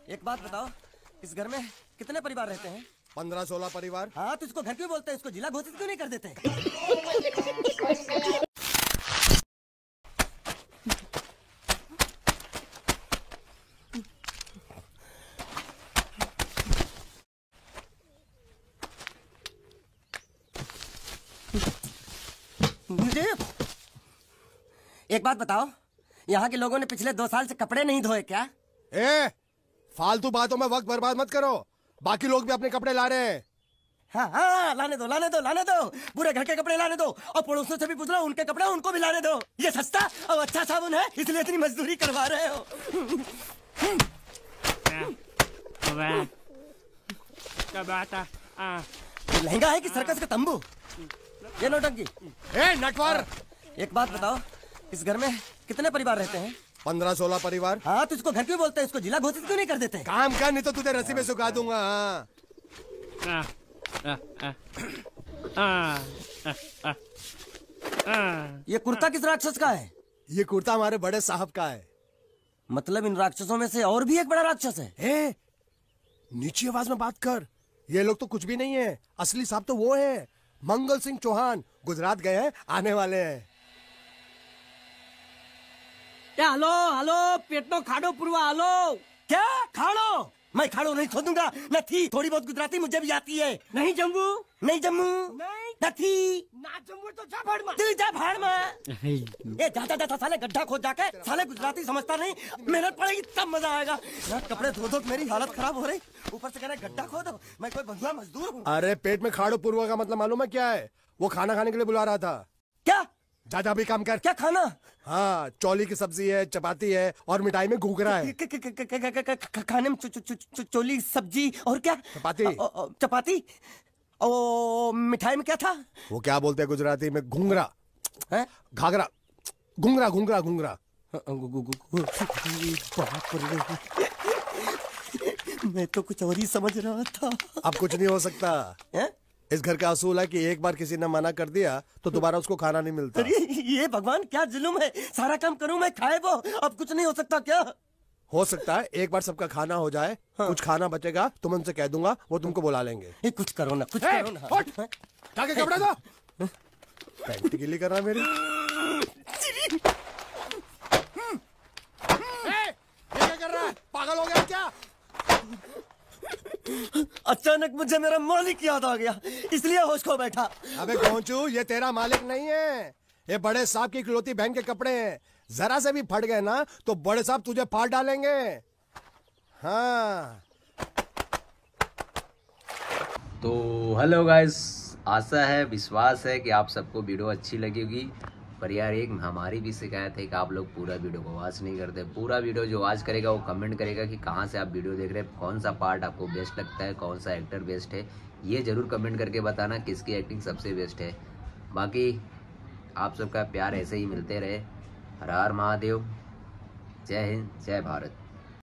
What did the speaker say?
एक बात बताओ, इस घर में कितने परिवार रहते हैं? 15-16 परिवार। हाँ, तो इसको घर क्यों बोलते हैं? इसको जिला घोषित क्यों नहीं कर देते? मुझे एक बात बताओ, यहाँ के लोगों ने पिछले 2 साल से कपड़े नहीं धोए क्या? फालतू बातों में वक्त बर्बाद मत करो। बाकी लोग भी अपने कपड़े ला रहे हैं। हाँ हाँ, लाने दो लाने दो लाने दो, पूरे घर के कपड़े लाने दो, और पड़ोसियों से भी पूछ लो, उनके कपड़े उनको भी लाने दो। ये सस्ता और अच्छा साबुन है, इसलिए इतनी मजदूरी करवा रहे हो। लहंगा है कि सर्कस का तंबू? ये नौटंकी। नटवर, एक बात बताओ, इस घर में कितने परिवार रहते हैं? 15-16 परिवार। हाँ, तो इसको घर क्यों बोलते हैं? इसको जिला घोषित क्यों नहीं कर देते? काम कर, नहीं तो तुझे रस्सी में सुखा दूंगा। ये कुर्ता किस राक्षस का है? ये कुर्ता हमारे बड़े साहब का है। मतलब इन राक्षसों में से और भी एक बड़ा राक्षस है? नीची आवाज में बात कर। ये लोग तो कुछ भी नहीं है, असली साहब तो वो है, मंगल सिंह चौहान। गुजरात गए हैं, आने वाले हैं। हेलो हेलो, पेटनो खाड़ो पुरवा, हेलो। क्या खाड़ो? मैं खाड़ो नहीं खोदूंगा। न थी, थोड़ी बहुत गुजराती मुझे भी आती है। नहीं जम्मू, नहीं जम्मू, नहीं थी ना जम्मू, तो जा भाड़ में, तू जा भाड़ में। ये जा साले गड्ढा खोद जाके, साले गुजराती समझता नहीं। मेहनत पड़ेगी तब मजा आएगा। ना कपड़े धो धो मेरी हालत खराब हो रही, ऊपर से कह रहे गड्ढा खोदो। मैं कोई बंधुआ मजदूर हूँ? अरे पेट में खाड़ो पूर्वा का मतलब मालूम है क्या है? वो खाना खाने के लिए बुला रहा था। क्या? जा भी काम कर। क्या खाना? हाँ, चौली की सब्जी है, चपाती है, और मिठाई में घूघरा है। खाने में चोली सब्जी और क्या? चपाती। ओ, मिठाई में क्या था? वो क्या बोलते हैं गुजराती में? घूंघरा है, घाघरा, घूंघरा घूंघरा घूंघरा। मैं तो कुछ और ही समझ रहा था। अब कुछ नहीं हो सकता है? इस घर का असूल है कि एक बार किसी ने मना कर दिया तो दोबारा उसको खाना नहीं मिलता। अरे ये भगवान, क्या जुल्म है। सारा काम करूं मैं, खाए वो। अब कुछ नहीं हो सकता क्या? हो सकता है एक बार सबका खाना हो जाए। हाँ। कुछ खाना बचेगा तो मैं उनसे कह दूंगा, वो तुमको बुला लेंगे। कुछ करो ना, कुछ करो ना। जाके कपड़े दो। पैंट गीली कर रहा मेरी। क्या कर रहा है? पागल हो गया क्या? अचानक मुझे मेरा मालिक याद आ गया, इसलिए होश खो बैठा। अबे गोंचू, ये तेरा मालिक नहीं है, ये बड़े साहब की इकलौती बहन के कपड़े हैं। जरा से भी फट गए ना तो बड़े साहब तुझे फाड़ डालेंगे। हाँ। तो हेलो गाइस, आशा है, विश्वास है कि आप सबको वीडियो अच्छी लगी होगी। पर यार एक हमारी भी शिकायत है कि आप लोग पूरा वीडियो को वॉच नहीं करते। पूरा वीडियो जो वॉच करेगा वो कमेंट करेगा कि कहाँ से आप वीडियो देख रहे हैं, कौन सा पार्ट आपको बेस्ट लगता है, कौन सा एक्टर बेस्ट है। ये ज़रूर कमेंट करके बताना किसकी एक्टिंग सबसे बेस्ट है। बाकी आप सबका प्यार ऐसे ही मिलते रहे। हर हर महादेव, जय हिंद, जय भारत।